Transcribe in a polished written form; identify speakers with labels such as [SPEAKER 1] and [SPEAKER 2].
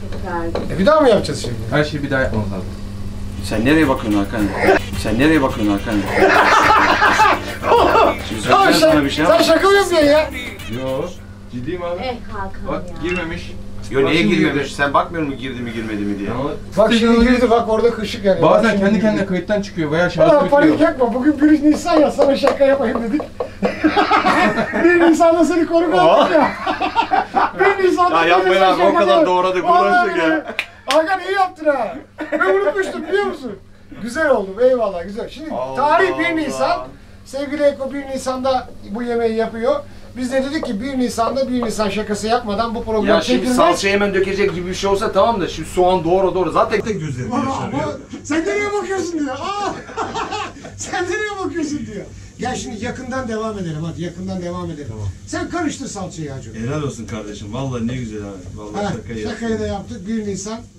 [SPEAKER 1] Bir daha mı yapacağız şimdi?
[SPEAKER 2] Her şeyi bir daha yapmamız lazım.
[SPEAKER 3] Sen nereye bakıyorsun Hakan? Sen nereye bakıyorsun Hakan? Şimdi söyleyeceğim sana bir şey ama.
[SPEAKER 1] Sen şaka mı yapıyorsun ya?
[SPEAKER 2] Yo, ciddiyim abi.
[SPEAKER 4] Hakan
[SPEAKER 2] Bak
[SPEAKER 4] ya.
[SPEAKER 2] girmemiş.
[SPEAKER 3] Yo neye
[SPEAKER 2] Şimdi
[SPEAKER 3] girmemiş?
[SPEAKER 2] girdi.
[SPEAKER 3] Sen bakmıyor musun girdi mi girmedi mi diye?
[SPEAKER 2] Ama
[SPEAKER 1] Bak şimdi girdi, bak orada kışık yani. Bak
[SPEAKER 2] bazen
[SPEAKER 1] şimdi
[SPEAKER 2] kendi
[SPEAKER 1] girdi.
[SPEAKER 2] kendine kayıttan çıkıyor veya
[SPEAKER 1] Aa,
[SPEAKER 2] şarjı
[SPEAKER 1] panik
[SPEAKER 2] bitiyor.
[SPEAKER 1] yapma. Bugün 1 Nisan ya, sana şaka yapayım dedik. 1 Nisan'da seni korkuttuk ya. 1 Nisan'da
[SPEAKER 3] Ya yapmayın abi, o kadar doğradık, uğraştık ya.
[SPEAKER 1] Hakan iyi yaptın ha. Ben unutmuştum biliyor musun? Güzel oldu, eyvallah güzel. Şimdi tarih 1 Nisan. Sevgili Eko 1 Nisan'da bu yemeği yapıyor. Biz de dedik ki 1 Nisan'da 1 Nisan şakası yapmadan bu program
[SPEAKER 3] Ya şimdi
[SPEAKER 1] çekilmez.
[SPEAKER 3] salçayı hemen dökecek gibi bir şey olsa tamam da şimdi soğan doğru zaten
[SPEAKER 5] Gözlerini
[SPEAKER 1] Ama
[SPEAKER 5] yaşarıyor.
[SPEAKER 1] sen nereye bakıyorsun diyor. Aa! Sen nereye bakıyorsun diyor. Gel şimdi yakından devam edelim, hadi yakından devam edelim.
[SPEAKER 5] Tamam.
[SPEAKER 1] Sen karıştır salçayı Hacı.
[SPEAKER 5] Helal olsun kardeşim. Vallahi ne güzel abi. Vallahi
[SPEAKER 1] Ha,
[SPEAKER 5] şakayı
[SPEAKER 1] şakayı da yaptık. 1 Nisan